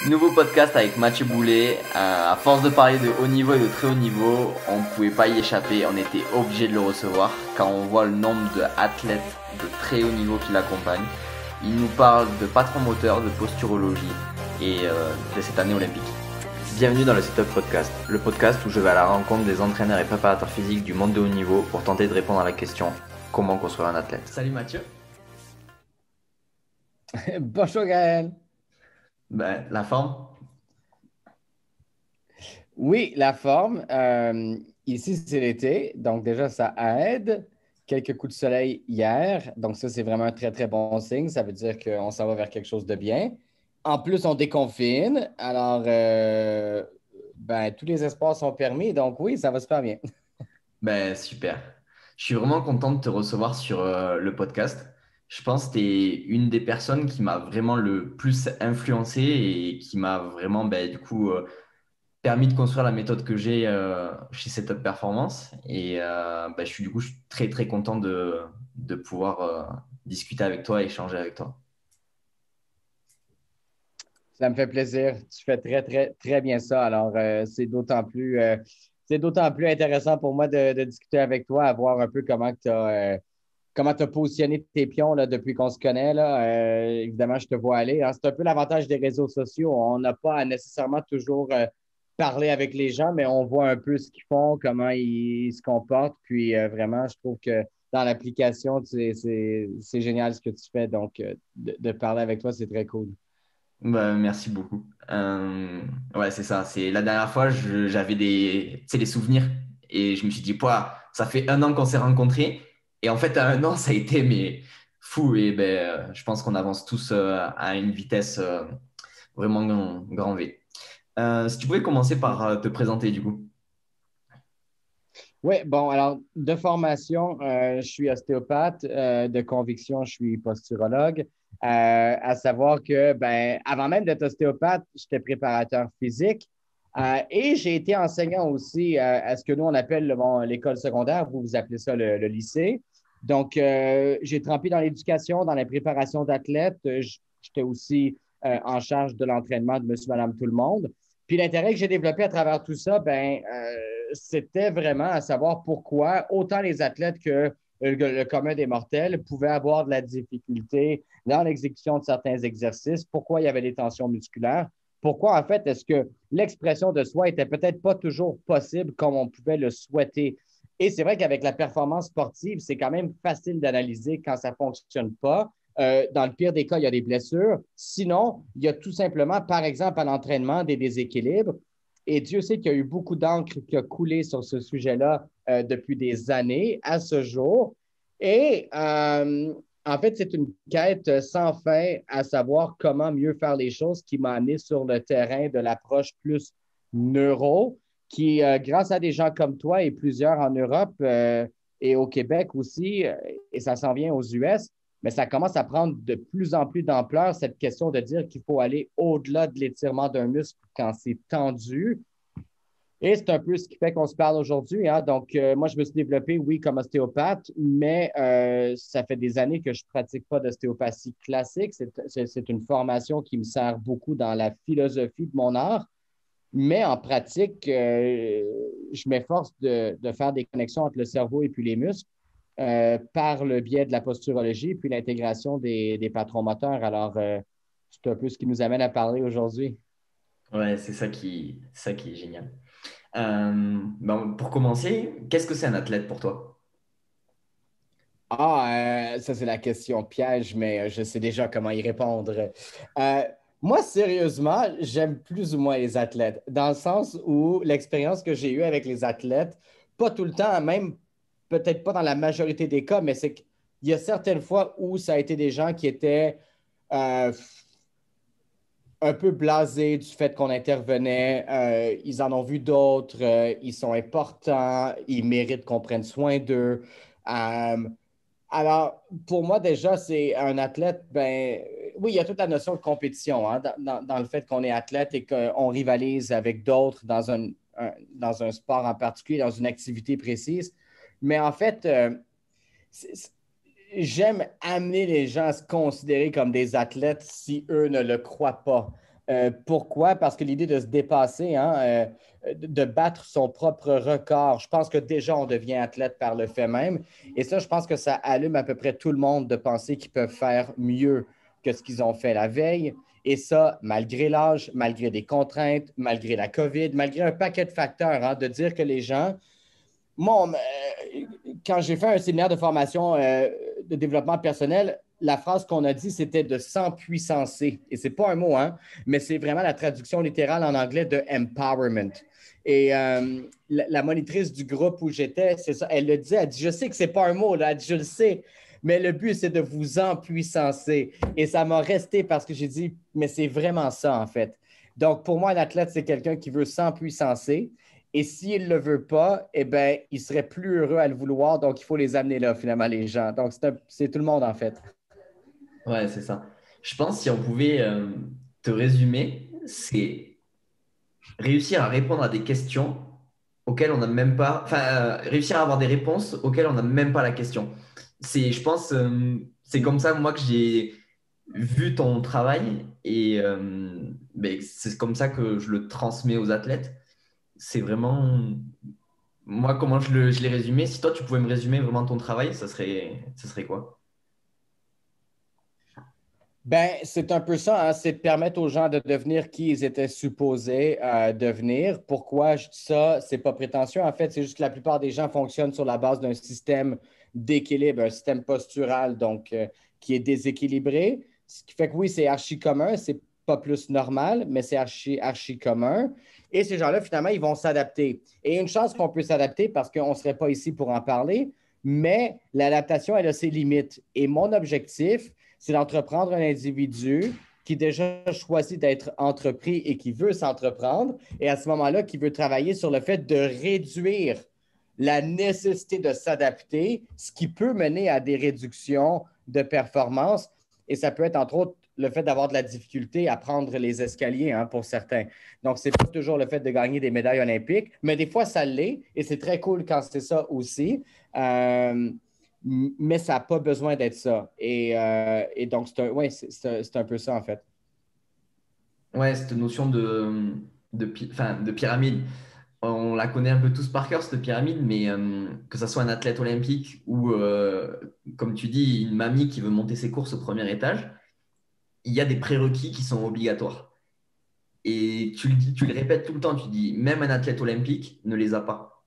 Nouveau podcast avec Mathieu Boulet. À force de parler de haut niveau et de très haut niveau, on ne pouvait pas y échapper. On était obligé de le recevoir quand on voit le nombre d'athlètes de très haut niveau qui l'accompagnent. Il nous parle de patron moteur, de posturologie et de cette année olympique. Bienvenue dans le Setup Podcast, le podcast où je vais à la rencontre des entraîneurs et préparateurs physiques du monde de haut niveau pour tenter de répondre à la question comment construire un athlète. Salut Mathieu. Bonjour Gaël. La forme? Oui, la forme. Ici, c'est l'été, donc déjà, ça aide. Quelques coups de soleil hier, donc ça, c'est vraiment un très, très bon signe. Ça veut dire qu'on s'en va vers quelque chose de bien. En plus, on déconfine, alors tous les espoirs sont permis, donc oui, ça va super bien. Super. Je suis vraiment content de te recevoir sur le podcast. Je pense que tu es une des personnes qui m'a vraiment le plus influencé et qui m'a vraiment permis de construire la méthode que j'ai chez Setup Performance. Et je suis très très content de pouvoir discuter avec toi et échanger avec toi. Ça me fait plaisir. Tu fais très, très, très bien ça. Alors, c'est d'autant plus intéressant pour moi de discuter avec toi, à voir un peu comment tu as positionné tes pions là, depuis qu'on se connaît. Là. Évidemment, je te vois aller. Hein. C'est un peu l'avantage des réseaux sociaux. On n'a pas à nécessairement toujours parler avec les gens, mais on voit un peu ce qu'ils font, comment ils se comportent. Puis vraiment, je trouve que dans l'application, c'est génial ce que tu fais. Donc, de parler avec toi, c'est très cool. Merci beaucoup. Ouais, c'est ça. C'est la dernière fois, j'avais tu sais, des souvenirs et je me suis dit, pouah, ça fait 1 an qu'on s'est rencontrés. Et en fait, à 1 an, ça a été fou. Et je pense qu'on avance tous à une vitesse vraiment grand V. Si tu pouvais commencer par te présenter du coup. Oui, bon, alors, de formation, je suis ostéopathe. De conviction, je suis posturologue. À savoir que, avant même d'être ostéopathe, j'étais préparateur physique. Et j'ai été enseignant aussi à ce que nous, on appelle l'école secondaire. Vous appelez ça le lycée. Donc, j'ai trempé dans l'éducation, dans la préparation d'athlètes. J'étais aussi en charge de l'entraînement de monsieur, madame, tout le monde. Puis l'intérêt que j'ai développé à travers tout ça, c'était vraiment à savoir pourquoi autant les athlètes que le commun des mortels pouvaient avoir de la difficulté dans l'exécution de certains exercices, pourquoi il y avait des tensions musculaires, pourquoi en fait est-ce que l'expression de soi était peut-être pas toujours possible comme on pouvait le souhaiter. Et c'est vrai qu'avec la performance sportive, c'est quand même facile d'analyser quand ça ne fonctionne pas. Dans le pire des cas, il y a des blessures. Sinon, il y a tout simplement, par exemple, à l'entraînement, des déséquilibres. Et Dieu sait qu'il y a eu beaucoup d'encre qui a coulé sur ce sujet-là depuis des années à ce jour. Et en fait, c'est une quête sans fin à savoir comment mieux faire les choses qui m'a amené sur le terrain de l'approche plus neuro, qui, grâce à des gens comme toi et plusieurs en Europe et au Québec aussi, et ça s'en vient aux US, mais ça commence à prendre de plus en plus d'ampleur, cette question de dire qu'il faut aller au-delà de l'étirement d'un muscle quand c'est tendu. Et c'est un peu ce qui fait qu'on se parle aujourd'hui. Hein. Donc, moi, je me suis développé, oui, comme ostéopathe, mais ça fait des années que je ne pratique pas d'ostéopathie classique. C'est une formation qui me sert beaucoup dans la philosophie de mon art. Mais en pratique, je m'efforce de faire des connexions entre le cerveau et puis les muscles par le biais de la posturologie puis l'intégration des patrons moteurs. Alors, c'est un peu ce qui nous amène à parler aujourd'hui. Ouais, c'est ça qui est génial. Pour commencer, qu'est-ce que c'est un athlète pour toi? Ça, c'est la question piège, mais je sais déjà comment y répondre. Euh, Moi, sérieusement, j'aime plus ou moins les athlètes, dans le sens où l'expérience que j'ai eue avec les athlètes, pas tout le temps, même peut-être pas dans la majorité des cas, mais c'est qu'il y a certaines fois où ça a été des gens qui étaient euh, un peu blasés du fait qu'on intervenait. Ils en ont vu d'autres, ils sont importants, ils méritent qu'on prenne soin d'eux. Euh, alors, pour moi, déjà, c'est un athlète, oui, il y a toute la notion de compétition hein, dans le fait qu'on est athlète et qu'on rivalise avec d'autres dans un sport en particulier, dans une activité précise. Mais en fait, c'est- j'aime amener les gens à se considérer comme des athlètes si eux ne le croient pas. Pourquoi? Parce que l'idée de se dépasser, hein, de battre son propre record, je pense que déjà on devient athlète par le fait même. Et ça, je pense que ça allume à peu près tout le monde de penser qu'ils peuvent faire mieux que ce qu'ils ont fait la veille. Et ça, malgré l'âge, malgré des contraintes, malgré la COVID, malgré un paquet de facteurs, hein, de dire que les gens moi, quand j'ai fait un séminaire de formation de développement personnel, la phrase qu'on a dit, c'était de s'empuissancer. Et ce n'est pas un mot, hein, mais c'est vraiment la traduction littérale en anglais de empowerment. Et la monitrice du groupe où j'étais, c'est ça, elle le dit, elle dit, je sais que ce n'est pas un mot, là, elle dit, je le sais, mais le but, c'est de vous empuissancer. Et ça m'a resté parce que j'ai dit, mais c'est vraiment ça, en fait. Donc, pour moi, un athlète, c'est quelqu'un qui veut s'empuissancer. Et s'il ne le veut pas, eh bien, il serait plus heureux à le vouloir. Donc, il faut les amener là, finalement, les gens. Donc, c'est tout le monde, en fait. Ouais, c'est ça. Je pense si on pouvait te résumer, c'est réussir à répondre à des questions auxquelles on n'a même pas, enfin, réussir à avoir des réponses auxquelles on n'a même pas la question. C'est, je pense, c'est comme ça, moi, que j'ai vu ton travail et ben, c'est comme ça que je le transmets aux athlètes. C'est vraiment, moi, comment je l'ai résumé. Si toi, tu pouvais me résumer vraiment ton travail, ça serait quoi? Ben, c'est un peu ça, hein, c'est de permettre aux gens de devenir qui ils étaient supposés devenir. Pourquoi je dis ça? C'est pas prétentieux. En fait, c'est juste que la plupart des gens fonctionnent sur la base d'un système d'équilibre, un système postural, donc qui est déséquilibré. Ce qui fait que oui, c'est archi commun, c'est pas plus normal, mais c'est archi commun. Et ces gens-là, finalement, ils vont s'adapter. Et une chance qu'on peut s'adapter parce qu'on ne serait pas ici pour en parler, mais l'adaptation, elle a ses limites. Et mon objectif, c'est d'entreprendre un individu qui déjà choisit d'être entrepris et qui veut s'entreprendre, et à ce moment-là, qui veut travailler sur le fait de réduire la nécessité de s'adapter, ce qui peut mener à des réductions de performance. Et ça peut être, entre autres, le fait d'avoir de la difficulté à prendre les escaliers, hein, pour certains. Donc, ce n'est pas toujours le fait de gagner des médailles olympiques, mais des fois, ça l'est, et c'est très cool quand c'est ça aussi. Mais ça n'a pas besoin d'être ça. Et donc, c'est un peu ça, en fait. Ouais, cette notion enfin, de pyramide, on la connaît un peu tous par cœur, cette pyramide, mais que ce soit un athlète olympique ou, comme tu dis, une mamie qui veut monter ses courses au premier étage, il y a des prérequis qui sont obligatoires. Et tu le répètes tout le temps, tu dis, même un athlète olympique ne les a pas.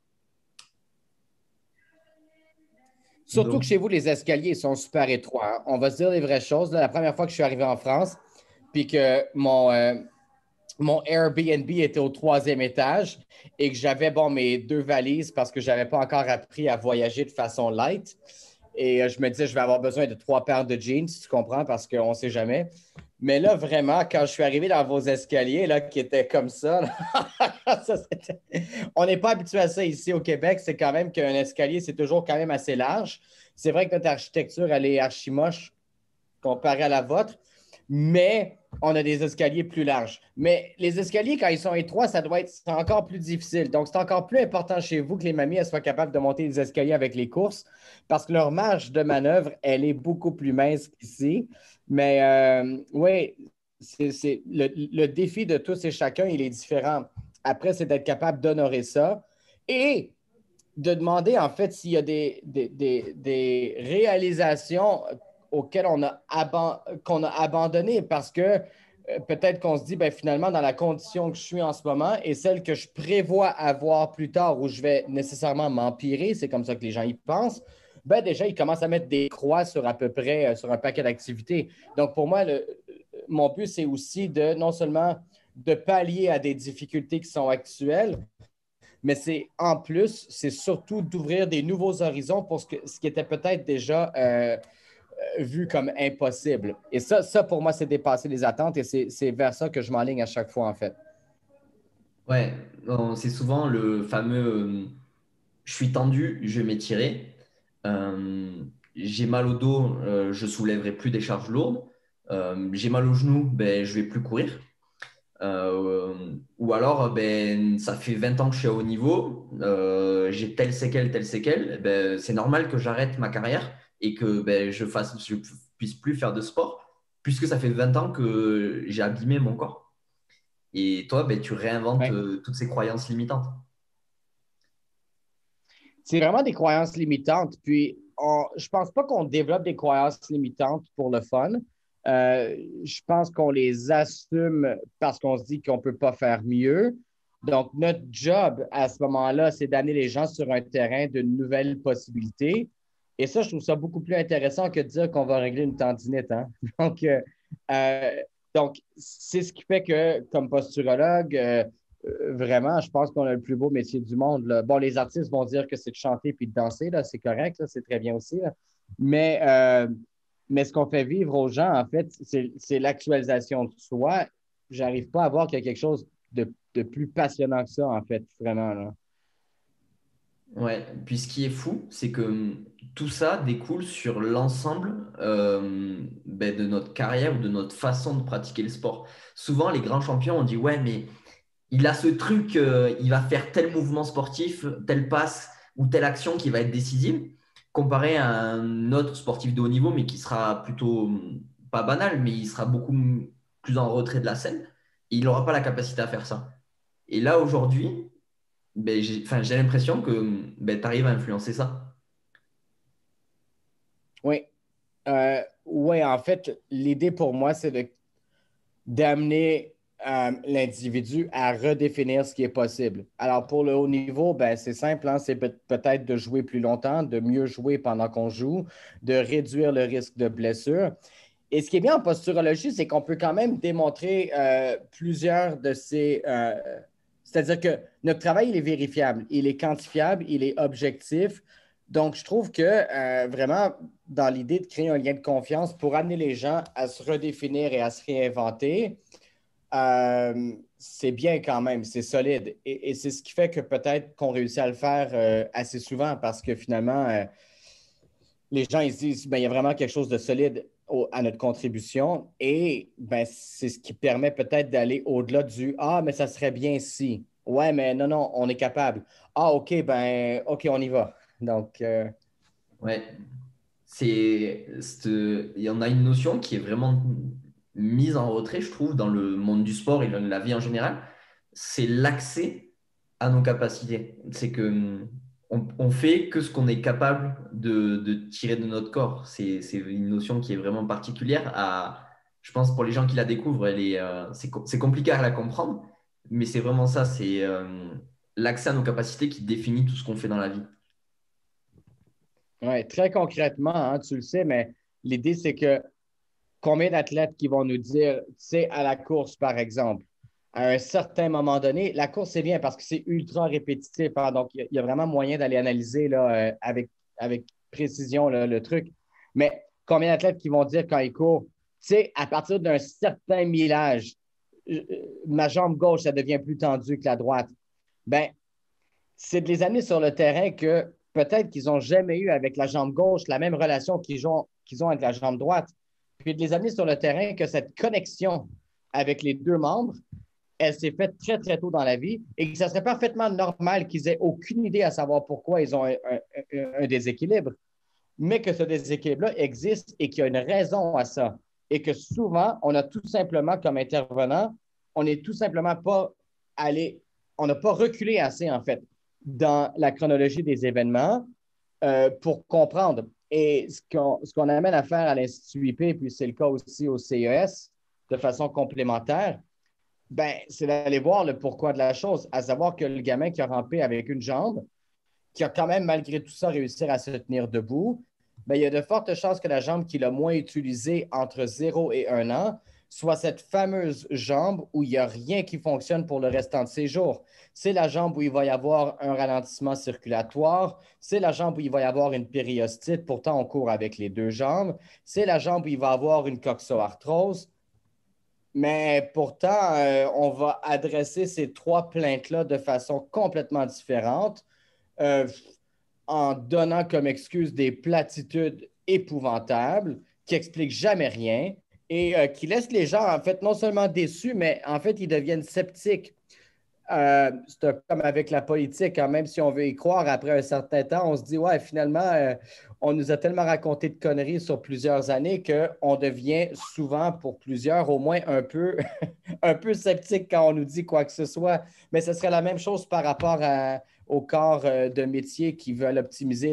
Surtout que Donc, chez vous, les escaliers sont super étroits, hein. On va se dire les vraies choses. Là, la première fois que je suis arrivé en France, puis que mon Airbnb était au troisième étage et que j'avais bon, mes deux valises parce que je n'avais pas encore appris à voyager de façon light. Et je me disais, je vais avoir besoin de 3 paires de jeans, tu comprends, parce qu'on ne sait jamais. Mais là, vraiment, quand je suis arrivé dans vos escaliers, là, qui étaient comme ça, là, on n'est pas habitué à ça ici au Québec. C'est quand même qu'un escalier, c'est toujours quand même assez large. C'est vrai que notre architecture, elle est archi moche comparée à la vôtre, mais on a des escaliers plus larges. Mais les escaliers, quand ils sont étroits, ça doit être encore plus difficile. Donc, c'est encore plus important chez vous que les mamies elles soient capables de monter les escaliers avec les courses parce que leur marge de manœuvre, elle est beaucoup plus mince qu'ici. Mais oui, le défi de tous et chacun, il est différent. Après, c'est d'être capable d'honorer ça et de demander, en fait, s'il y a des réalisations auxquelles qu'on a abandonné parce que peut-être qu'on se dit, ben, finalement, dans la condition que je suis en ce moment et celle que je prévois avoir plus tard où je vais nécessairement m'empirer, c'est comme ça que les gens y pensent, ben, déjà, ils commencent à mettre des croix sur à peu près sur un paquet d'activités. Donc, pour moi, mon but, c'est aussi de non seulement de pallier à des difficultés qui sont actuelles, mais c'est en plus, c'est surtout d'ouvrir des nouveaux horizons pour ce qui était peut-être déjà vu comme impossible. Et ça, pour moi, c'est dépasser les attentes et c'est vers ça que je m'enligne à chaque fois, en fait. ouais, c'est souvent le fameux je suis tendu, je vais m'étirer. J'ai mal au dos, je soulèverai plus des charges lourdes. J'ai mal au genou, ben, je vais plus courir. Ou alors, ben, ça fait 20 ans que je suis à haut niveau, j'ai telle séquelle, ben, c'est normal que j'arrête ma carrière et que ben, je puisse plus faire de sport, puisque ça fait 20 ans que j'ai abîmé mon corps. Et toi, ben, tu réinventes Ouais. toutes ces croyances limitantes. C'est vraiment des croyances limitantes. Puis, je pense pas qu'on développe des croyances limitantes pour le fun. Je pense qu'on les assume parce qu'on se dit qu'on peut pas faire mieux. Donc, notre job à ce moment-là, c'est d'amener les gens sur un terrain de nouvelles possibilités. Et ça, je trouve ça beaucoup plus intéressant que de dire qu'on va régler une tendinite, hein? Donc, euh, euh, donc, c'est ce qui fait que, comme posturologue, vraiment, je pense qu'on a le plus beau métier du monde, là. Bon, les artistes vont dire que c'est de chanter puis de danser, là, c'est correct, là, c'est très bien aussi, là. Mais, euh, mais ce qu'on fait vivre aux gens, en fait, c'est l'actualisation de soi. J'arrive pas à voir qu'il y a quelque chose de plus passionnant que ça, en fait, vraiment, là. Ouais, puis ce qui est fou, c'est que tout ça découle sur l'ensemble ben, de notre carrière ou de notre façon de pratiquer le sport. Souvent, les grands champions, on dit, ouais, mais il a ce truc, il va faire tel mouvement sportif, telle passe ou telle action qui va être décisive, comparé à un autre sportif de haut niveau, mais qui sera plutôt pas banal, mais il sera beaucoup plus en retrait de la scène. Et il n'aura pas la capacité à faire ça. Et là, aujourd'hui, ben, enfin, j'ai l'impression que ben, tu arrives à influencer ça. Oui. Oui, en fait, l'idée pour moi, c'est d'amener l'individu à redéfinir ce qui est possible. Alors, pour le haut niveau, ben, c'est simple, hein, c'est peut-être de jouer plus longtemps, de mieux jouer pendant qu'on joue, de réduire le risque de blessure. Et ce qui est bien en posturologie, c'est qu'on peut quand même démontrer plusieurs de ces... c'est-à-dire que notre travail, il est vérifiable, il est quantifiable, il est objectif. Donc, je trouve que vraiment, dans l'idée de créer un lien de confiance pour amener les gens à se redéfinir et à se réinventer, c'est bien quand même, c'est solide. Et c'est ce qui fait que peut-être qu'on réussit à le faire assez souvent parce que finalement, les gens ils se disent ben, il y a vraiment quelque chose de solide à notre contribution et ben, c'est ce qui permet peut-être d'aller au-delà du ah, mais ça serait bien si. Ouais, mais non, non, on est capable. Ah, OK, ben, OK, on y va. Donc, Ouais, il y en a une notion qui est vraiment mise en retrait, je trouve, dans le monde du sport et de la vie en général. C'est l'accès à nos capacités. C'est que on fait que ce qu'on est capable de tirer de notre corps. C'est une notion qui est vraiment particulière je pense, pour les gens qui la découvrent, c'est compliqué à la comprendre, mais c'est vraiment ça, c'est l'accès à nos capacités qui définit tout ce qu'on fait dans la vie. ouais, très concrètement, hein, tu le sais, mais l'idée, c'est que combien d'athlètes qui vont nous dire, tu sais, à la course, par exemple, à un certain moment donné, la course, c'est bien parce que c'est ultra répétitif, hein, donc il y a vraiment moyen d'aller analyser là, avec précision là, le truc. Mais combien d'athlètes qui vont dire quand ils courent, tu sais, à partir d'un certain millage, ma jambe gauche, ça devient plus tendue que la droite. Ben, c'est de les amener sur le terrain que peut-être qu'ils n'ont jamais eu avec la jambe gauche la même relation qu'ils ont avec la jambe droite. Puis de les amener sur le terrain que cette connexion avec les deux membres, elle s'est faite très, très tôt dans la vie et que ça serait parfaitement normal qu'ils aient aucune idée à savoir pourquoi ils ont un déséquilibre, mais que ce déséquilibre-là existe et qu'il y a une raison à ça. Et que souvent, on a tout simplement, comme intervenant, on n'est tout simplement pas allé, on n'a pas reculé assez, en fait, dans la chronologie des événements pour comprendre. Et ce qu'on amène à faire à l'Institut IP, puis c'est le cas aussi au CES, de façon complémentaire, ben, c'est d'aller voir le pourquoi de la chose, à savoir que le gamin qui a rampé avec une jambe, qui a quand même, malgré tout ça, réussi à se tenir debout, ben, il y a de fortes chances que la jambe qu'il a moins utilisée entre 0 et 1 an soit cette fameuse jambe où il n'y a rien qui fonctionne pour le restant de ses jours. C'est la jambe où il va y avoir un ralentissement circulatoire. C'est la jambe où il va y avoir une périostite. Pourtant, on court avec les deux jambes. C'est la jambe où il va avoir une coxoarthrose. Mais pourtant, on va adresser ces trois plaintes-là de façon complètement différente. Euh, En donnant comme excuse des platitudes épouvantables qui expliquent jamais rien et qui laissent les gens, en fait, non seulement déçus, mais en fait, ils deviennent sceptiques. c'est un peu comme avec la politique, hein, même si on veut y croire, après un certain temps, on se dit, ouais, finalement, on nous a tellement raconté de conneries sur plusieurs années qu'on devient souvent, pour plusieurs, au moins un peu, un peu sceptique quand on nous dit quoi que ce soit. Mais ce serait la même chose par rapport au corps de métier qui veulent optimiser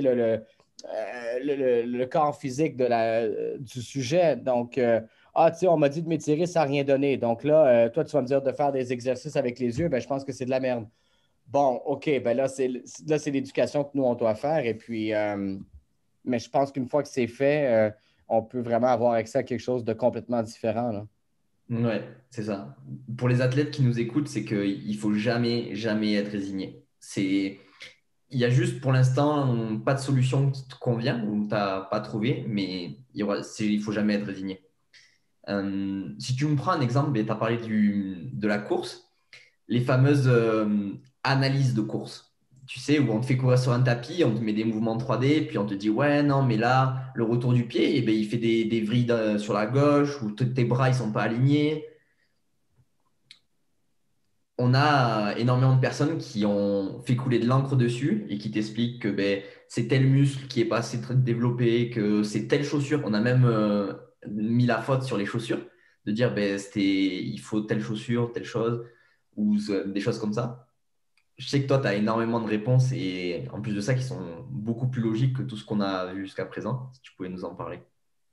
le corps physique du sujet. Donc, tu sais, on m'a dit de m'étirer, ça n'a rien donné. Donc là, toi, tu vas me dire de faire des exercices avec les yeux, ben, je pense que c'est de la merde. Bon, OK, ben là, c'est l'éducation que nous, on doit faire. Et puis, mais je pense qu'une fois que c'est fait, on peut vraiment avoir accès à quelque chose de complètement différent, là. Ouais, c'est ça. Pour les athlètes qui nous écoutent, c'est qu'il faut jamais, jamais être résigné. Il y a juste pour l'instant pas de solution qui te convient ou tu n'as pas trouvé, mais il faut jamais être résigné. Si tu me prends un exemple, tu as parlé de la course, les fameuses analyses de course. Tu sais, où on te fait courir sur un tapis, on te met des mouvements 3D, puis on te dit, ouais, non, mais là, le retour du pied, eh ben, il fait des vrilles sur la gauche, ou tes bras, ils sont pas alignés. On a énormément de personnes qui ont fait couler de l'encre dessus et qui t'expliquent que ben, c'est tel muscle qui est pas assez très développé, que c'est telle chaussure. On a même mis la faute sur les chaussures, de dire ben, il faut telle chaussure, telle chose, ou des choses comme ça. Je sais que toi, tu as énormément de réponses et en plus de ça, qui sont beaucoup plus logiques que tout ce qu'on a vu jusqu'à présent. Si tu pouvais nous en parler.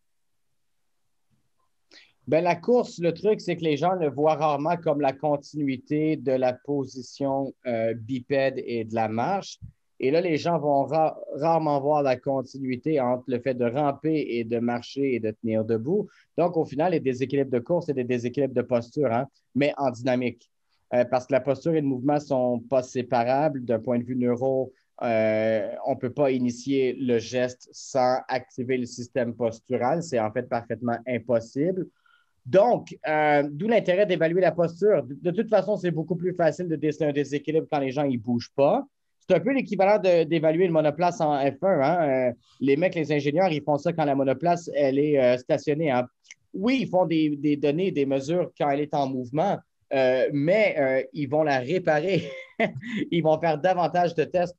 Ben, la course, le truc, c'est que les gens le voient rarement comme la continuité de la position bipède et de la marche. Et là, les gens vont rarement voir la continuité entre le fait de ramper et de marcher et de tenir debout. Donc, au final, les déséquilibres de course et des déséquilibres de posture, hein, mais en dynamique. Parce que la posture et le mouvement ne sont pas séparables d'un point de vue neuro. On ne peut pas initier le geste sans activer le système postural. C'est en fait parfaitement impossible. Donc, d'où l'intérêt d'évaluer la posture. De toute façon, c'est beaucoup plus facile de déceler un déséquilibre quand les gens ne bougent pas. C'est un peu l'équivalent d'évaluer le monoplace en F1. Hein. Les mecs, les ingénieurs, ils font ça quand la monoplace, elle est stationnée. Hein. Oui, ils font des données, des mesures quand elle est en mouvement, mais ils vont la réparer. Ils vont faire davantage de tests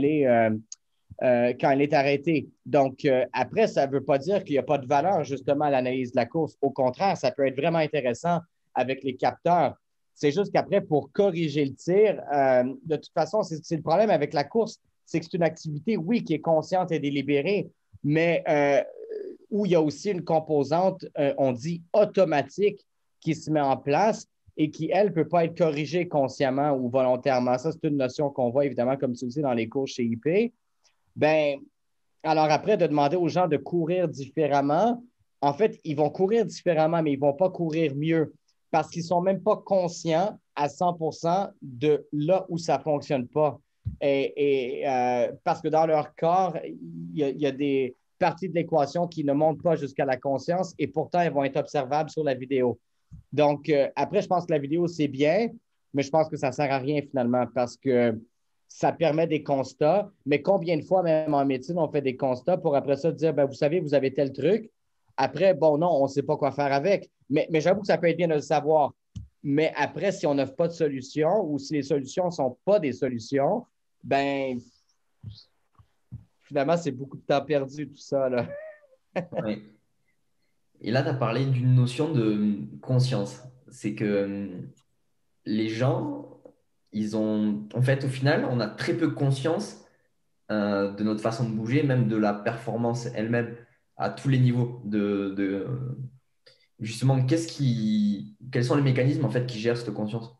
quand elle est arrêtée. Donc, après, ça ne veut pas dire qu'il n'y a pas de valeur justement à l'analyse de la course. Au contraire, ça peut être vraiment intéressant avec les capteurs. C'est juste qu'après, pour corriger le tir, de toute façon, c'est le problème avec la course, c'est que c'est une activité, oui, qui est consciente et délibérée, mais où il y a aussi une composante, on dit automatique, qui se met en place et qui, elle, ne peut pas être corrigée consciemment ou volontairement. Ça, c'est une notion qu'on voit évidemment, comme tu le dis, dans les cours chez IP. Ben, alors après, de demander aux gens de courir différemment, en fait, ils vont courir différemment, mais ils ne vont pas courir mieux parce qu'ils ne sont même pas conscients à 100% de là où ça ne fonctionne pas. Parce que dans leur corps, il y a des parties de l'équation qui ne montent pas jusqu'à la conscience et pourtant, elles vont être observables sur la vidéo. Donc, après, je pense que la vidéo, c'est bien, mais je pense que ça ne sert à rien finalement parce que ça permet des constats, mais combien de fois, même en médecine, on fait des constats pour après ça dire, ben, vous savez, vous avez tel truc. Après, bon, non, on ne sait pas quoi faire avec. Mais j'avoue que ça peut être bien de le savoir. Mais après, si on n'offre pas de solution ou si les solutions ne sont pas des solutions, ben, finalement, c'est beaucoup de temps perdu, tout ça, là. Ouais. Et là, tu as parlé d'une notion de conscience. C'est que les gens, ils ont, en fait, au final, on a très peu conscience de notre façon de bouger, même de la performance elle-même à tous les niveaux. Justement, quels sont les mécanismes en fait qui gèrent cette conscience?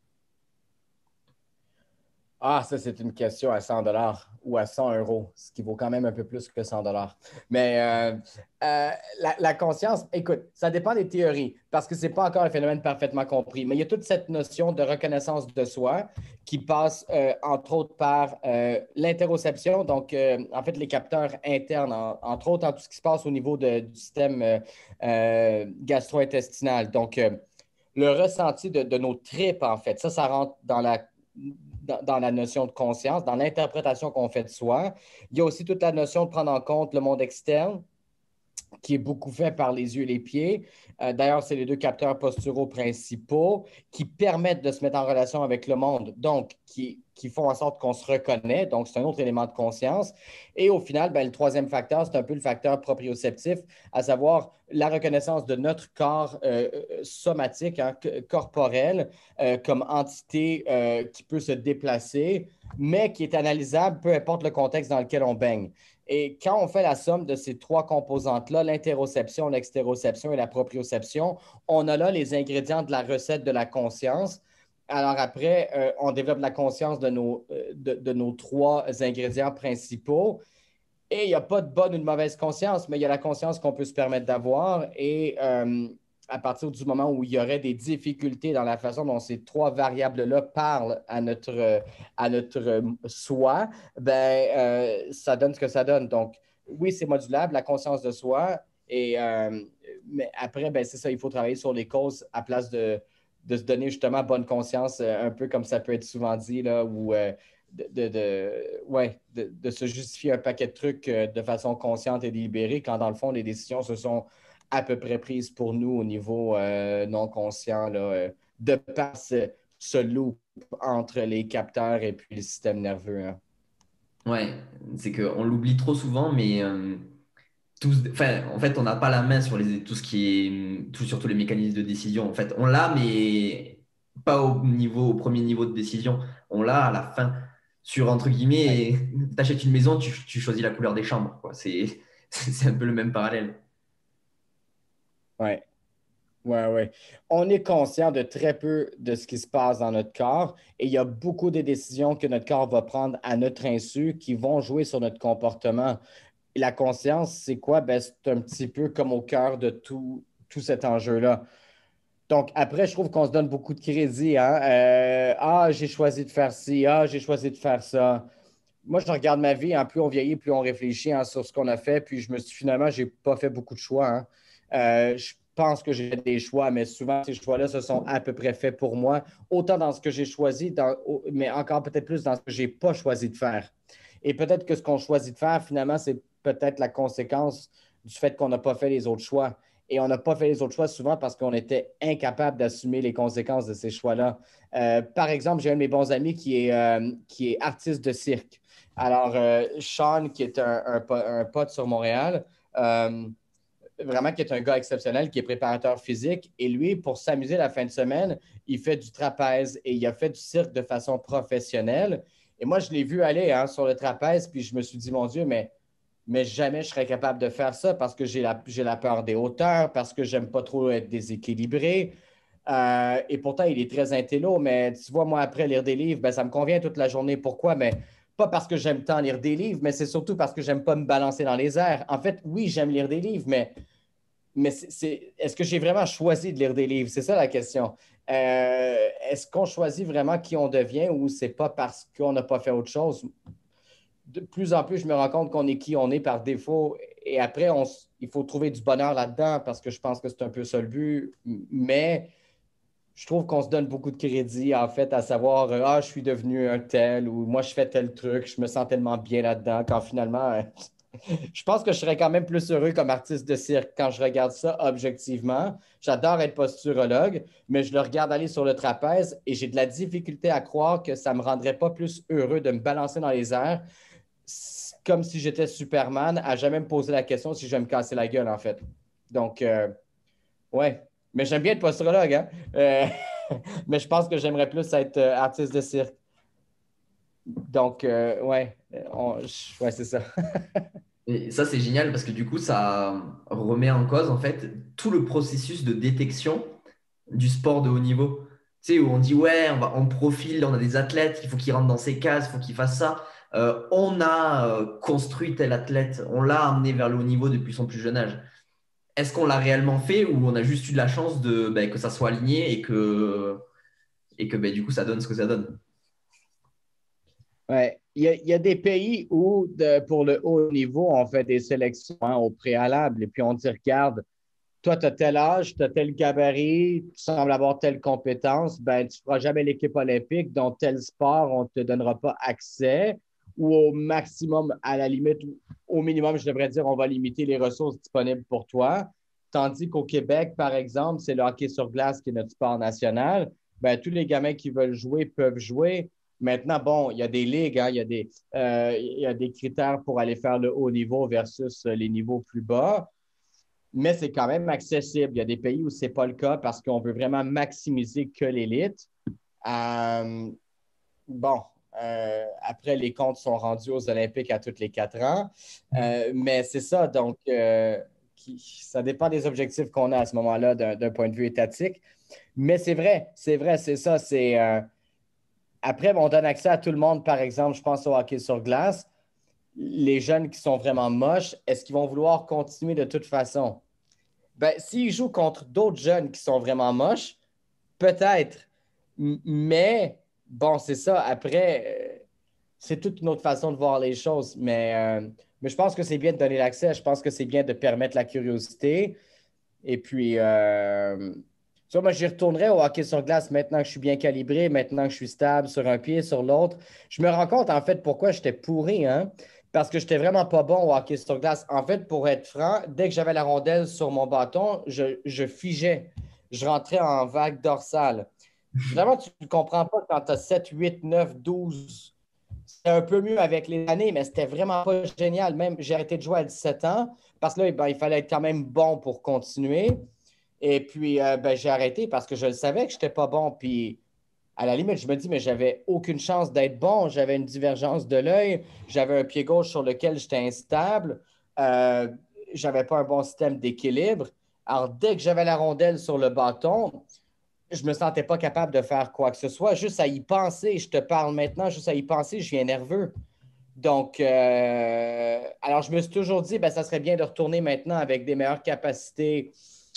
Ah, ça, c'est une question à 100 $ ou à 100 €, ce qui vaut quand même un peu plus que 100 $. Mais la conscience, écoute, ça dépend des théories parce que ce n'est pas encore un phénomène parfaitement compris. Mais il y a toute cette notion de reconnaissance de soi qui passe, entre autres, par l'interoception, donc en fait, les capteurs internes, entre autres, en tout ce qui se passe au niveau du système gastro-intestinal. Donc, le ressenti de nos tripes, en fait, ça rentre dans la notion de conscience, dans l'interprétation qu'on fait de soi. Il y a aussi toute la notion de prendre en compte le monde externe, qui est beaucoup fait par les yeux et les pieds. D'ailleurs, c'est les deux capteurs posturaux principaux qui permettent de se mettre en relation avec le monde, donc qui font en sorte qu'on se reconnaît. Donc, c'est un autre élément de conscience. Et au final, ben, le troisième facteur, c'est un peu le facteur proprioceptif, à savoir la reconnaissance de notre corps somatique, hein, corporel, comme entité qui peut se déplacer, mais qui est analysable peu importe le contexte dans lequel on baigne. Et quand on fait la somme de ces trois composantes-là, l'interoception, l'extéroception et la proprioception, on a là les ingrédients de la recette de la conscience. Alors après, on développe la conscience de nos trois ingrédients principaux. Et il n'y a pas de bonne ou de mauvaise conscience, mais il y a la conscience qu'on peut se permettre d'avoir. Et à partir du moment où il y aurait des difficultés dans la façon dont ces trois variables-là parlent à notre soi, ben, ça donne ce que ça donne. Donc, oui, c'est modulable, la conscience de soi. Mais après, ben, c'est ça, il faut travailler sur les causes à place de se donner justement bonne conscience, un peu comme ça peut être souvent dit, là, où de se justifier un paquet de trucs de façon consciente et délibérée, quand dans le fond, les décisions se sont à peu près prises pour nous au niveau non conscient, là, de par ce loop entre les capteurs et puis le système nerveux. Hein. Ouais, c'est qu'on l'oublie trop souvent, mais enfin, en fait, on n'a pas la main sur tout ce qui est, surtout les mécanismes de décision. En fait, on l'a, mais pas au premier niveau de décision. On l'a à la fin. Sur, entre Ouais. guillemets, tu achètes une maison, tu choisis la couleur des chambres, quoi. C'est un peu le même parallèle. Ouais. Ouais, ouais. On est conscient de très peu de ce qui se passe dans notre corps et il y a beaucoup de décisions que notre corps va prendre à notre insu qui vont jouer sur notre comportement. Et la conscience, c'est quoi? Ben, c'est un petit peu comme au cœur de tout cet enjeu-là. Donc, après, je trouve qu'on se donne beaucoup de crédit. Hein? Ah, j'ai choisi de faire ci. Ah, j'ai choisi de faire ça. Moi, je regarde ma vie. Hein, plus on vieillit, plus on réfléchit hein, sur ce qu'on a fait. Puis, je me suis finalement, j'ai pas fait beaucoup de choix. Hein. Je pense que j'ai des choix, mais souvent, ces choix-là se sont à peu près faits pour moi. Autant dans ce que j'ai choisi, mais encore peut-être plus dans ce que j'ai pas choisi de faire. Et peut-être que ce qu'on choisit de faire, finalement, c'est peut-être la conséquence du fait qu'on n'a pas fait les autres choix. Et on n'a pas fait les autres choix souvent parce qu'on était incapable d'assumer les conséquences de ces choix-là. Par exemple, j'ai un de mes bons amis qui est artiste de cirque. Alors, Sean, qui est un pote sur Montréal, vraiment qui est un gars exceptionnel, qui est préparateur physique. Et lui, pour s'amuser la fin de semaine, il fait du trapèze et il a fait du cirque de façon professionnelle. Et moi, je l'ai vu aller hein, sur le trapèze, puis je me suis dit, mon Dieu, mais jamais je serais capable de faire ça parce que j'ai la peur des hauteurs, parce que j'aime pas trop être déséquilibré. Et pourtant, il est très intello, mais tu vois, moi, après lire des livres, ben, ça me convient toute la journée. Pourquoi? Mais pas parce que j'aime tant lire des livres, mais c'est surtout parce que j'aime pas me balancer dans les airs. En fait, oui, j'aime lire des livres, mais est-ce que j'ai vraiment choisi de lire des livres? C'est ça la question. Est-ce qu'on choisit vraiment qui on devient ou c'est pas parce qu'on n'a pas fait autre chose? De plus en plus, je me rends compte qu'on est qui on est par défaut. Et après, il faut trouver du bonheur là-dedans parce que je pense que c'est un peu ça le but. Mais je trouve qu'on se donne beaucoup de crédit, en fait, à savoir, ah, je suis devenu un tel ou moi, je fais tel truc, je me sens tellement bien là-dedans, quand finalement, je pense que je serais quand même plus heureux comme artiste de cirque quand je regarde ça objectivement. J'adore être posturologue, mais je le regarde aller sur le trapèze et j'ai de la difficulté à croire que ça ne me rendrait pas plus heureux de me balancer dans les airs comme si j'étais Superman, à jamais me poser la question si je vais me casser la gueule, en fait. Donc, ouais. Mais j'aime bien être posturologue, hein? Mais je pense que j'aimerais plus être artiste de cirque. Donc, ouais, ouais, c'est ça. Et ça, c'est génial parce que du coup, ça remet en cause en fait tout le processus de détection du sport de haut niveau. Tu sais, où on dit, ouais, on profile, on a des athlètes, il faut qu'ils rentrent dans ces cases, il faut qu'ils fassent ça. On a construit tel athlète, on l'a amené vers le haut niveau depuis son plus jeune âge. Est-ce qu'on l'a réellement fait ou on a juste eu de la chance que ça soit aligné et que du coup, ça donne ce que ça donne? Ouais. Il y a des pays où, pour le haut niveau, on fait des sélections hein, au préalable et puis on dit, regarde, toi, tu as tel âge, tu as tel gabarit, tu sembles avoir telle compétence, ben, tu ne feras jamais l'équipe olympique, dont tel sport, on ne te donnera pas accès. ou au maximum, à la limite, au minimum, je devrais dire, on va limiter les ressources disponibles pour toi. Tandis qu'au Québec, par exemple, c'est le hockey sur glace qui est notre sport national. Ben, tous les gamins qui veulent jouer peuvent jouer. Maintenant, bon, il y a des ligues, hein, il y a des critères pour aller faire le haut niveau versus les niveaux plus bas, mais c'est quand même accessible. Il y a des pays où ce n'est pas le cas parce qu'on veut vraiment maximiser que l'élite. Euh, bon, après, les comptes sont rendus aux Olympiques à tous les 4 ans. Mais c'est ça, donc ça dépend des objectifs qu'on a à ce moment-là d'un point de vue étatique. Mais c'est ça. Après, on donne accès à tout le monde, par exemple, je pense au hockey sur glace. Les jeunes qui sont vraiment moches, est-ce qu'ils vont vouloir continuer de toute façon? Ben, s'ils jouent contre d'autres jeunes qui sont vraiment moches, peut-être. Mais bon, c'est ça. Après, c'est toute une autre façon de voir les choses. Mais je pense que c'est bien de donner l'accès. Je pense que c'est bien de permettre la curiosité. Et puis, tu vois, moi, j'y retournerai au hockey sur glace maintenant que je suis bien calibré, maintenant que je suis stable sur un pied, sur l'autre. Je me rends compte, en fait, pourquoi j'étais pourri, hein? Parce que j'étais vraiment pas bon au hockey sur glace. En fait, pour être franc, dès que j'avais la rondelle sur mon bâton, je figeais. Je rentrais en vague dorsale. Finalement, tu ne comprends pas quand tu as 7, 8, 9, 12. C'était un peu mieux avec les années, mais c'était vraiment pas génial. Même, j'ai arrêté de jouer à 17 ans parce que là, ben, il fallait être quand même bon pour continuer. Et puis, ben, j'ai arrêté parce que je le savais que je n'étais pas bon. Puis, à la limite, je me dis, mais j'avais aucune chance d'être bon. J'avais une divergence de l'œil. J'avais un pied gauche sur lequel j'étais instable. Euh, j'avais pas un bon système d'équilibre. Alors, dès que j'avais la rondelle sur le bâton, je me sentais pas capable de faire quoi que ce soit. Juste à y penser, je te parle maintenant, juste à y penser, je viens nerveux. Donc, alors je me suis toujours dit, ben, ça serait bien de retourner maintenant avec des meilleures capacités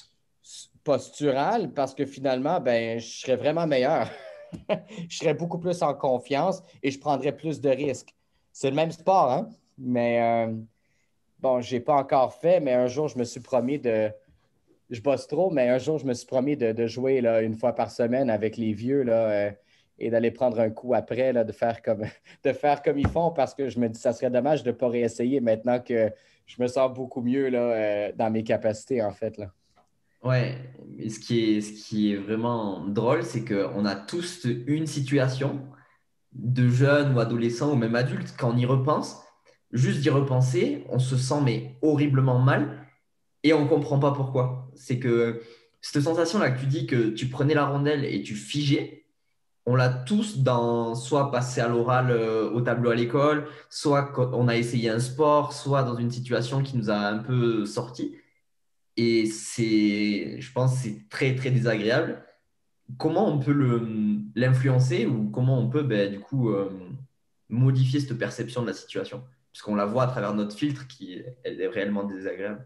posturales parce que finalement, ben, je serais vraiment meilleur. Je serais beaucoup plus en confiance et je prendrais plus de risques. C'est le même sport, hein? Mais bon, je n'ai pas encore fait, mais un jour, je me suis promis de, je bosse trop, mais un jour, je me suis promis de jouer là, une fois par semaine avec les vieux là, et d'aller prendre un coup après, là, de faire comme ils font parce que je me dis ça serait dommage de ne pas réessayer maintenant que je me sens beaucoup mieux là, dans mes capacités, en fait. Là. Ouais, mais ce qui est vraiment drôle, c'est qu'on a tous une situation de jeune ou adolescent ou même adulte, quand on y repense, juste d'y repenser, on se sent mais horriblement mal et on ne comprend pas pourquoi. C'est que cette sensation-là que tu dis que tu prenais la rondelle et tu figeais, on l'a tous dans soit passé à l'oral au tableau à l'école, soit quand on a essayé un sport, soit dans une situation qui nous a un peu sorti. Et je pense, que c'est très, très désagréable. Comment on peut l'influencer ou comment on peut, ben, du coup, modifier cette perception de la situation? Puisqu'on la voit à travers notre filtre qui elle est réellement désagréable.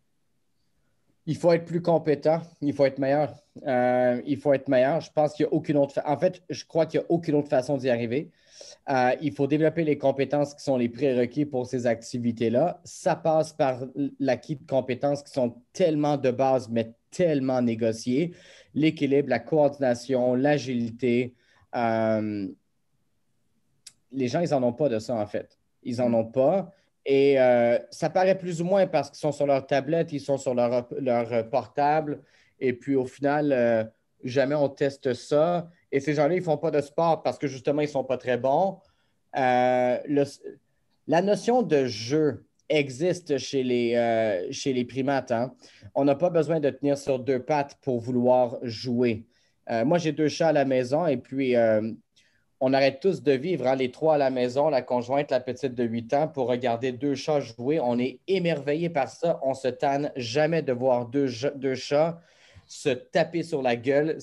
Il faut être plus compétent, il faut être meilleur. Il faut être meilleur. Je pense qu'il n'y a aucune autre En fait, je crois qu'il n'y a aucune autre façon d'y arriver. Il faut développer les compétences qui sont les prérequis pour ces activités-là. Ça passe par l'acquis de compétences qui sont tellement de base, mais tellement négociées. L'équilibre, la coordination, l'agilité. Euh, les gens, ils n'en ont pas de ça, en fait. Ils n'en Mm. ont pas. Et ça paraît plus ou moins parce qu'ils sont sur leur tablette, ils sont sur leur portable. Et puis au final, jamais on teste ça. Et ces gens-là, ils ne font pas de sport parce que justement, ils ne sont pas très bons. Euh, le- la notion de jeu existe chez les primates. Hein. On n'a pas besoin de tenir sur deux pattes pour vouloir jouer. Moi, j'ai 2 chats à la maison et puis on arrête tous de vivre, hein, les trois à la maison, la conjointe, la petite de 8 ans, pour regarder 2 chats jouer. On est émerveillé par ça. On se tanne jamais de voir deux chats se taper sur la gueule.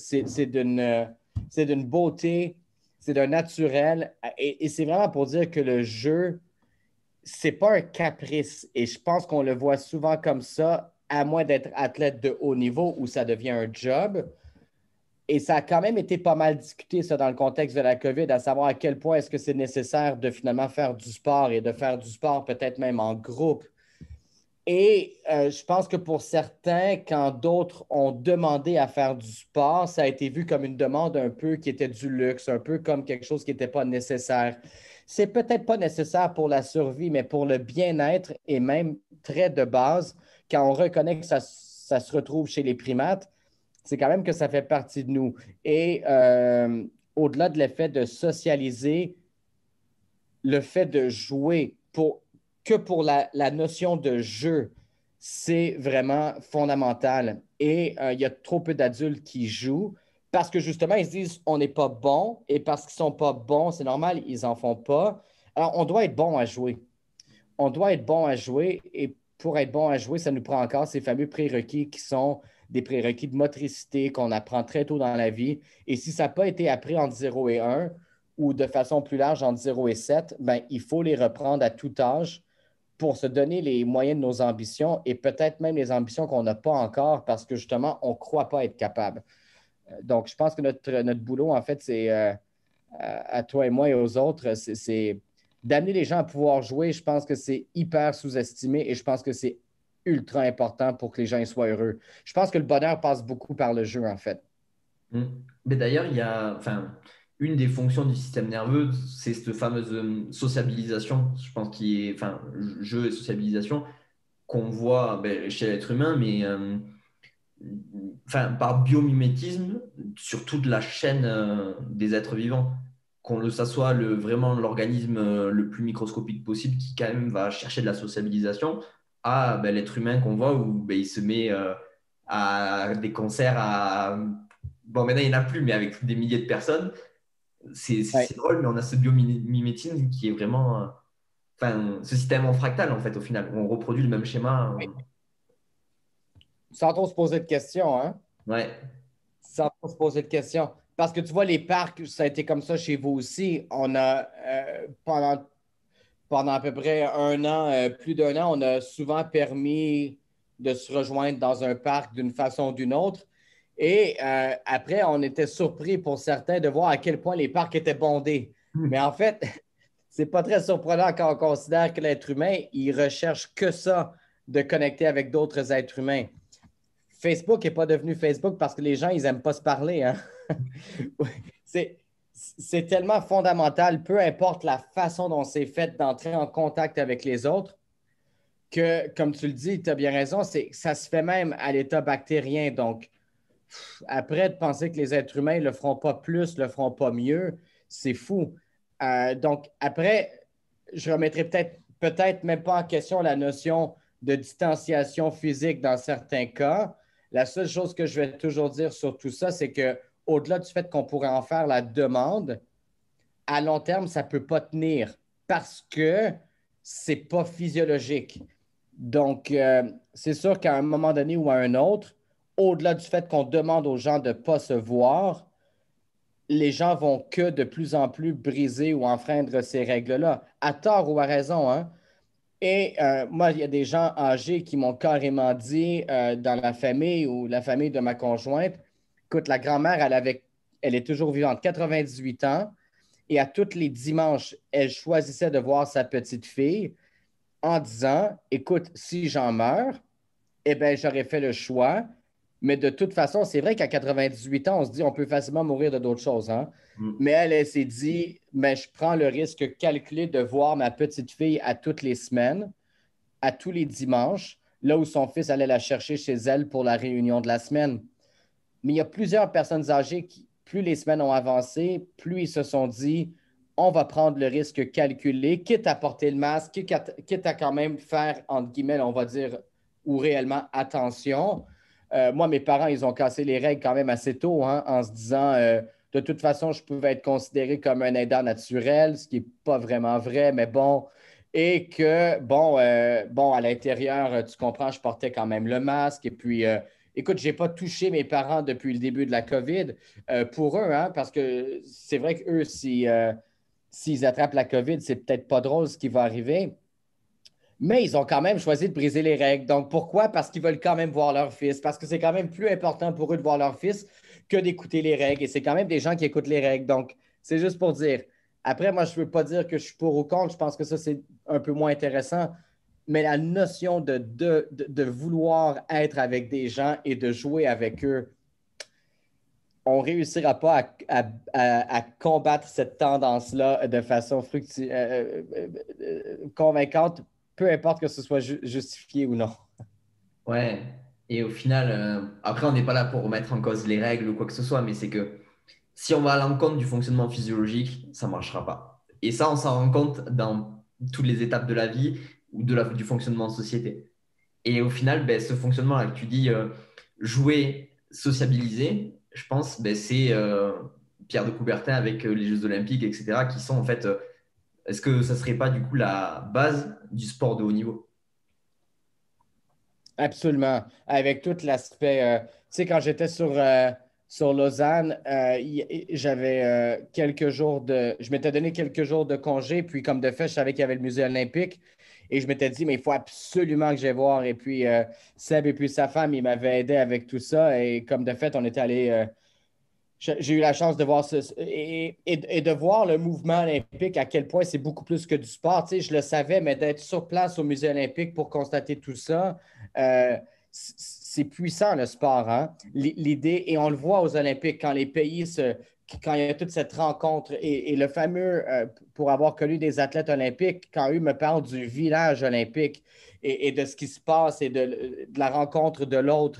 C'est d'une beauté, c'est d'un naturel. Et c'est vraiment pour dire que le jeu, c'est pas un caprice. Et je pense qu'on le voit souvent comme ça, à moins d'être athlète de haut niveau où ça devient un job. Et ça a quand même été pas mal discuté, ça, dans le contexte de la COVID, à savoir à quel point est-ce que c'est nécessaire de finalement faire du sport et de faire du sport peut-être même en groupe Et je pense que pour certains, quand d'autres ont demandé à faire du sport, ça a été vu comme une demande un peu qui était du luxe, un peu comme quelque chose qui n'était pas nécessaire. C'est peut-être pas nécessaire pour la survie, mais pour le bien-être et même très de base, quand on reconnaît que ça se retrouve chez les primates, c'est quand même que ça fait partie de nous. Et au-delà de l'effet de socialiser, le fait de jouer que pour la notion de jeu, c'est vraiment fondamental. Et il y a trop peu d'adultes qui jouent parce que justement, ils se disent on n'est pas bon et parce qu'ils ne sont pas bons, c'est normal, ils n'en font pas. Alors, on doit être bon à jouer. On doit être bon à jouer et pour être bon à jouer, ça nous prend encore ces fameux prérequis qui sont des prérequis de motricité qu'on apprend très tôt dans la vie. Et si ça n'a pas été appris entre 0 et 1 ou de façon plus large entre 0 et 7, ben, il faut les reprendre à tout âge pour se donner les moyens de nos ambitions et peut-être même les ambitions qu'on n'a pas encore parce que justement, on ne croit pas être capable. Donc, je pense que notre boulot, en fait, c'est à toi et moi et aux autres, c'est d'amener les gens à pouvoir jouer. Je pense que c'est hyper sous-estimé et je pense que c'est ultra important pour que les gens y soient heureux. Je pense que le bonheur passe beaucoup par le jeu, en fait. Mm. Mais d'ailleurs, il y a, enfin, une des fonctions du système nerveux, c'est cette fameuse sociabilisation, je pense, qui est, enfin, jeu et sociabilisation, qu'on voit ben, chez l'être humain, mais enfin, par biomimétisme sur toute la chaîne des êtres vivants. Ça soit vraiment l'organisme le plus microscopique possible qui quand même va chercher de la sociabilisation à ben, l'être humain qu'on voit où ben, il se met à des concerts à... Bon, maintenant, il n'y en a plus, mais avec des milliers de personnes. Ouais. C'est drôle, mais on a ce biomimétisme qui est vraiment... Enfin, ce système en fractal, en fait, au final. On reproduit le même schéma. Ouais. Sans trop se poser de questions, hein? Ouais. Sans trop se poser de questions. Parce que tu vois, les parcs, ça a été comme ça chez vous aussi. On a, pendant à peu près un an, plus d'un an, on a souvent permis de se rejoindre dans un parc d'une façon ou d'une autre. Et après, on était surpris pour certains de voir à quel point les parcs étaient bondés. Mais en fait, c'est pas très surprenant quand on considère que l'être humain, il recherche que ça, de connecter avec d'autres êtres humains. Facebook n'est pas devenu Facebook parce que les gens, ils n'aiment pas se parler. Hein? c'est, c'est tellement fondamental, peu importe la façon dont c'est fait d'entrer en contact avec les autres, que, comme tu le dis, tu as bien raison, ça se fait même à l'état bactérien. Donc, après, de penser que les êtres humains ne le feront pas plus, ne le feront pas mieux, c'est fou. Donc, après, je remettrai peut-être même pas en question la notion de distanciation physique dans certains cas. La seule chose que je vais toujours dire sur tout ça, c'est que au-delà du fait qu'on pourrait en faire la demande, à long terme, ça ne peut pas tenir parce que c'est pas physiologique. Donc, c'est sûr qu'à un moment donné ou à un autre, au-delà du fait qu'on demande aux gens de ne pas se voir, les gens vont que de plus en plus briser ou enfreindre ces règles-là, à tort ou à raison, hein? Et moi, il y a des gens âgés qui m'ont carrément dit dans la famille ou la famille de ma conjointe, écoute, la grand-mère, elle est toujours vivante, 98 ans, et à tous les dimanches, elle choisissait de voir sa petite fille en disant, écoute, si j'en meurs, eh bien, j'aurais fait le choix. Mais de toute façon, c'est vrai qu'à 98 ans, on se dit on peut facilement mourir de d'autres choses. Hein? Mm. Mais elle s'est dit, mais je prends le risque calculé de voir ma petite fille à toutes les semaines, à tous les dimanches, là où son fils allait la chercher chez elle pour la réunion de la semaine. Mais il y a plusieurs personnes âgées qui, plus les semaines ont avancé, plus ils se sont dit, on va prendre le risque calculé, quitte à porter le masque, quitte à quand même faire, entre guillemets, on va dire, ou réellement attention. Moi, mes parents, ils ont cassé les règles quand même assez tôt, hein, en se disant, de toute façon, je pouvais être considéré comme un aidant naturel, ce qui n'est pas vraiment vrai, mais bon. Et que, bon à l'intérieur, tu comprends, je portais quand même le masque. Et puis, écoute, je n'ai pas touché mes parents depuis le début de la COVID pour eux, hein, parce que c'est vrai qu'eux, s'ils attrapent la COVID, c'est peut-être pas drôle ce qui va arriver. Mais ils ont quand même choisi de briser les règles. Donc, pourquoi? Parce qu'ils veulent quand même voir leur fils. Parce que c'est quand même plus important pour eux de voir leur fils que d'écouter les règles. Et c'est quand même des gens qui écoutent les règles. Donc, c'est juste pour dire. Après, moi, je ne veux pas dire que je suis pour ou contre. Je pense que ça, c'est un peu moins intéressant. mais la notion de vouloir être avec des gens et de jouer avec eux, on ne réussira pas à combattre cette tendance-là de façon convaincante, peu importe que ce soit justifié ou non. Ouais. Et au final, après, on n'est pas là pour remettre en cause les règles ou quoi que ce soit, mais c'est que si on va à l'encontre du fonctionnement physiologique, ça ne marchera pas. Et ça, on s'en rend compte dans toutes les étapes de la vie ou du fonctionnement en société. Et au final, ben, ce fonctionnement-là que tu dis, jouer, sociabiliser, je pense, ben, c'est Pierre de Coubertin avec les Jeux Olympiques, etc., qui sont en fait, est-ce que ça serait pas du coup la base du sport de haut niveau? Absolument. Avec tout l'aspect. Tu sais, quand j'étais sur Lausanne, j'avais quelques jours de. Je m'étais donné quelques jours de congé, puis comme de fait, je savais qu'il y avait le musée olympique. Et je m'étais dit, mais il faut absolument que j'aille voir. Et puis, Seb et puis sa femme, ils m'avaient aidé avec tout ça. Et comme de fait, on était allé. J'ai eu la chance de voir et de voir le mouvement olympique, à quel point c'est beaucoup plus que du sport. Tu sais, je le savais, mais d'être sur place au musée olympique pour constater tout ça, c'est puissant le sport. Hein? L'idée, et on le voit aux Olympiques, quand les pays quand il y a toute cette rencontre et le fameux, pour avoir connu des athlètes olympiques, quand eux me parlent du village olympique et de ce qui se passe et de la rencontre de l'autre.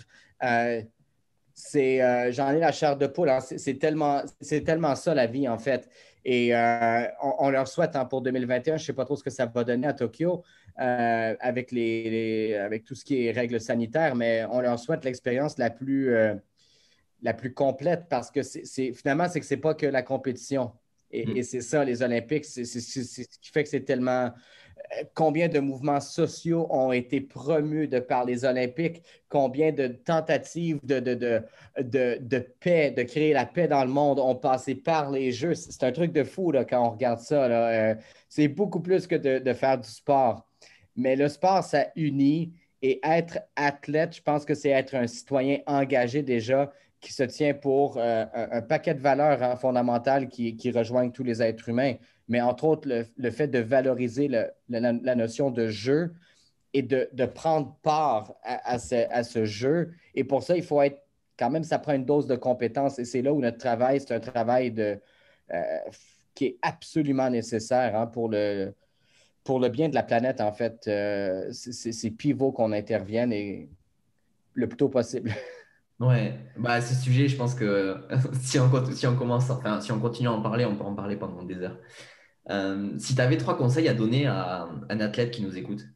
J'en ai la chair de poule. Hein. C'est tellement ça la vie, en fait. Et on leur souhaite hein, pour 2021, je ne sais pas trop ce que ça va donner à Tokyo avec, avec tout ce qui est règles sanitaires, mais on leur souhaite l'expérience la plus complète parce que finalement, c'est que ce n'est pas que la compétition. Et Mm. c'est ça, les Olympiques, c'est ce qui fait que c'est tellement combien de mouvements sociaux ont été promus de par les Olympiques, combien de tentatives de paix, de créer la paix dans le monde ont passé par les Jeux. C'est un truc de fou là, quand on regarde ça. Là. C'est beaucoup plus que de faire du sport. Mais le sport, ça unit. Et être athlète, je pense que c'est être un citoyen engagé déjà qui se tient pour un paquet de valeurs hein, fondamentales qui rejoignent tous les êtres humains mais entre autres, le fait de valoriser la notion de jeu et de prendre part à ce jeu. Et pour ça, il faut être, quand même, ça prend une dose de compétence. Et c'est là où notre travail, c'est un travail euh, qui est absolument nécessaire hein, pour le bien de la planète, en fait. C'est pivot qu'on intervienne et le plus tôt possible. Ouais, bah, ce sujet, je pense que si on commence, enfin, si on continue à en parler, on peut en parler pendant des heures. Si tu avais trois conseils à donner à un athlète qui nous écoute.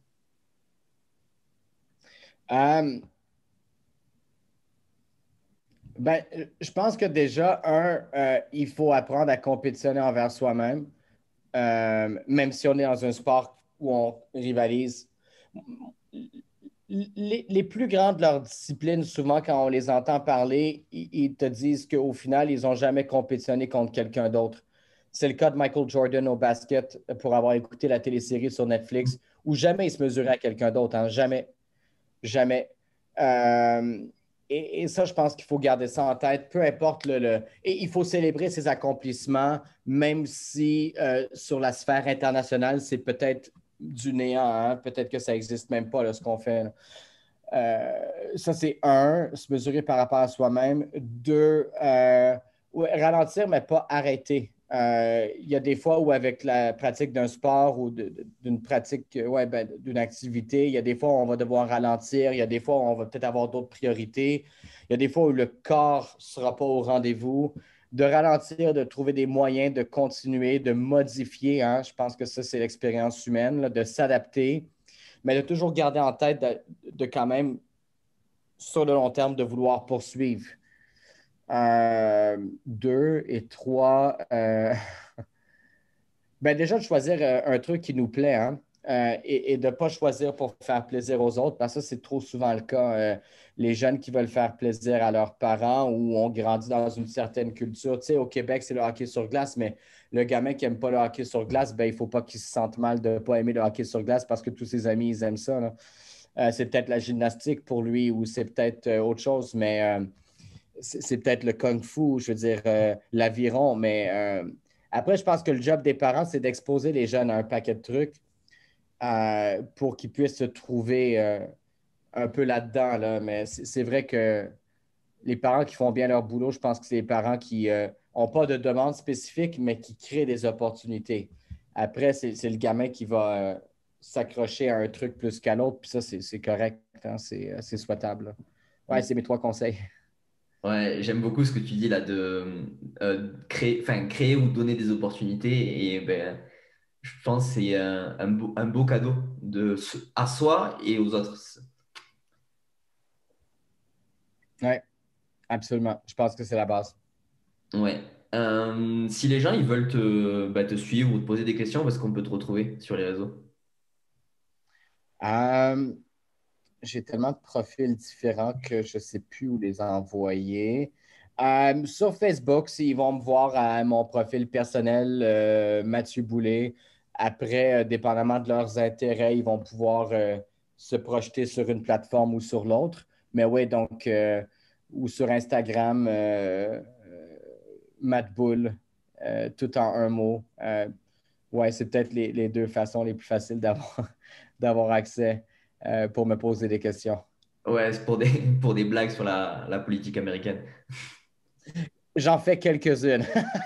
Euh, Ben, je pense que déjà, il faut apprendre à compétitionner envers soi-même, même si on est dans un sport où on rivalise. Les plus grands de leur discipline, souvent, quand on les entend parler, ils te disent qu'au final, ils n'ont jamais compétitionné contre quelqu'un d'autre. C'est le cas de Michael Jordan au basket pour avoir écouté la télésérie sur Netflix, où jamais il se mesurait à quelqu'un d'autre, hein, jamais. Jamais. Euh, et ça, je pense qu'il faut garder ça en tête, peu importe Et il faut célébrer ses accomplissements, même si sur la sphère internationale, c'est peut-être du néant, hein. Peut-être que ça n'existe même pas, là, ce qu'on fait. Là. Ça, c'est un, se mesurer par rapport à soi-même. Deux, ouais, ralentir, mais pas arrêter. Il y a des fois où avec la pratique d'un sport ou d'une pratique, ouais, ben, d'une activité, il y a des fois où on va devoir ralentir, il y a des fois où on va peut-être avoir d'autres priorités, il y a des fois où le corps ne sera pas au rendez-vous. De ralentir, de trouver des moyens de continuer, de modifier, hein. Je pense que ça, c'est l'expérience humaine, là, de s'adapter, mais de toujours garder en tête de quand même, sur le long terme, de vouloir poursuivre. Deux et trois, ben déjà de choisir un truc qui nous plaît hein, et de ne pas choisir pour faire plaisir aux autres, parce que ça, c'est trop souvent le cas. Les jeunes qui veulent faire plaisir à leurs parents ou ont grandi dans une certaine culture. Tu sais, au Québec, c'est le hockey sur glace, mais le gamin qui n'aime pas le hockey sur glace, ben, il ne faut pas qu'il se sente mal de ne pas aimer le hockey sur glace parce que tous ses amis, ils aiment ça. Là. C'est peut-être la gymnastique pour lui ou c'est peut-être autre chose, mais c'est peut-être le kung-fu, je veux dire, l'aviron, mais après, je pense que le job des parents, c'est d'exposer les jeunes à un paquet de trucs. pour qu'ils puissent se trouver un peu là-dedans, là. Mais c'est vrai que les parents qui font bien leur boulot, je pense que c'est les parents qui n'ont pas de demande spécifique, mais qui créent des opportunités. Après, c'est le gamin qui va s'accrocher à un truc plus qu'à l'autre, puis ça, c'est correct, hein, c'est souhaitable, là. Ouais, c'est mes 3 conseils. Ouais, j'aime beaucoup ce que tu dis là de créer ou donner des opportunités. Et ben, je pense que c'est un beau cadeau à soi et aux autres. Oui, absolument. Je pense que c'est la base. Ouais. Si les gens ils veulent te suivre ou te poser des questions, parce qu'on peut te retrouver sur les réseaux. Euh, j'ai tellement de profils différents que je ne sais plus où les envoyer. Sur Facebook, s'ils vont me voir à mon profil personnel, Mathieu Boulay, après, dépendamment de leurs intérêts, ils vont pouvoir se projeter sur une plateforme ou sur l'autre. Mais oui, donc, ou sur Instagram, Matt Bull, tout en un mot. Ouais, c'est peut-être les deux façons les plus faciles d'avoir accès pour me poser des questions. Ouais, c'est pour des, pour des blagues sur la politique américaine. J'en fais quelques-unes,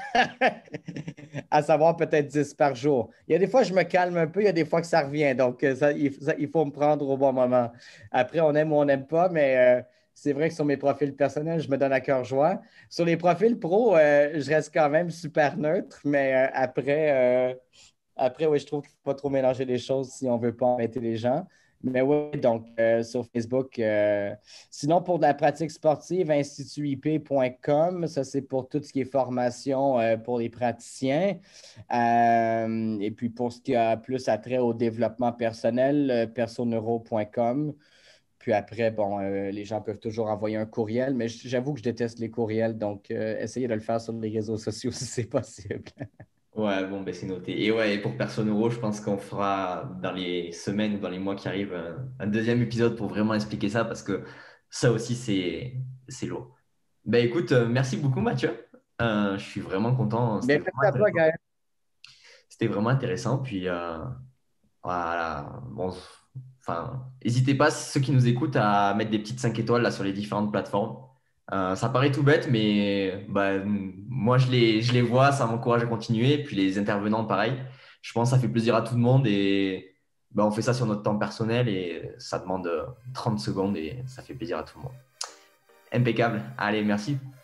à savoir peut-être 10 par jour. Il y a des fois, je me calme un peu, il y a des fois que ça revient. Donc, il faut me prendre au bon moment. Après, on aime ou on n'aime pas, mais c'est vrai que sur mes profils personnels, je me donne à cœur joie. Sur les profils pro, je reste quand même super neutre, mais après, oui, je trouve qu'il ne faut pas trop mélanger les choses si on ne veut pas embêter les gens. Mais oui, donc sur Facebook. Sinon, pour de la pratique sportive, institutip.com, ça c'est pour tout ce qui est formation pour les praticiens. Et puis pour ce qui a plus attrait au développement personnel, personneuro.com. Puis après, bon, les gens peuvent toujours envoyer un courriel, mais j'avoue que je déteste les courriels, donc essayez de le faire sur les réseaux sociaux si c'est possible. Ouais, bon, ben c'est noté. Et ouais, et pour Personne Euro, je pense qu'on fera dans les semaines ou dans les mois qui arrivent un deuxième épisode pour vraiment expliquer ça parce que ça aussi, c'est lourd. Ben écoute, merci beaucoup, Mathieu. Je suis vraiment content. Mais merci à toi, Gaël. C'était vraiment intéressant. Puis voilà. Bon, enfin, n'hésitez pas, ceux qui nous écoutent, à mettre des petites 5 étoiles là, sur les différentes plateformes. Ça paraît tout bête, mais bah, moi, je les vois, ça m'encourage à continuer. Puis les intervenants, pareil. Je pense que ça fait plaisir à tout le monde et bah, on fait ça sur notre temps personnel et ça demande 30 secondes et ça fait plaisir à tout le monde. Impeccable. Allez, merci.